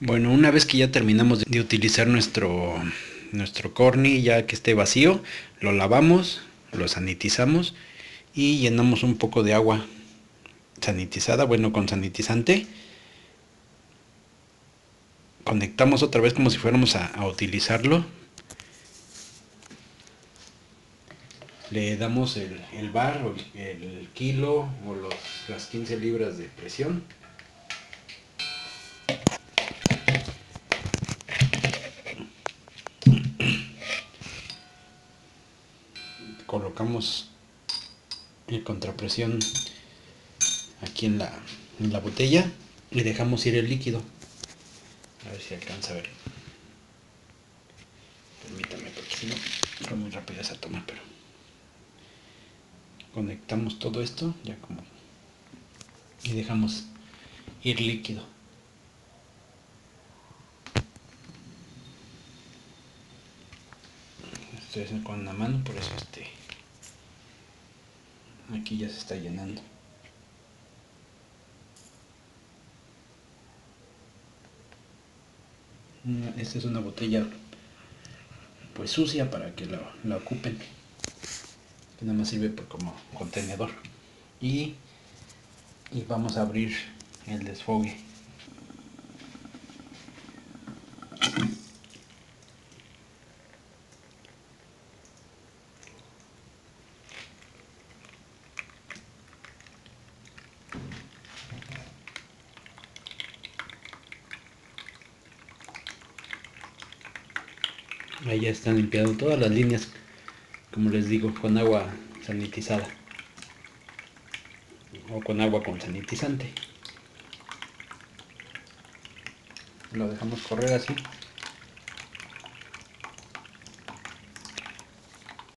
Bueno, una vez que ya terminamos de utilizar nuestro corny, ya que esté vacío, lo lavamos, lo sanitizamos y llenamos un poco de agua sanitizada, bueno, con sanitizante. Conectamos otra vez como si fuéramos a utilizarlo. Le damos el bar, o el kilo o las 15 libras de presión. Colocamos el contrapresión aquí en la botella y dejamos ir el líquido. A ver si alcanza a ver. Permítame porque si no fue muy rápida esa toma, pero conectamos todo esto ya como y dejamos ir líquido. Estoy haciendo con una mano, por eso aquí ya se está llenando. Esta es una botella pues sucia para que la ocupen, que nada más sirve como contenedor. Y vamos a abrir el desfogue. Ahí ya están limpiando todas las líneas, como les digo, con agua sanitizada o con agua con sanitizante. Lo dejamos correr así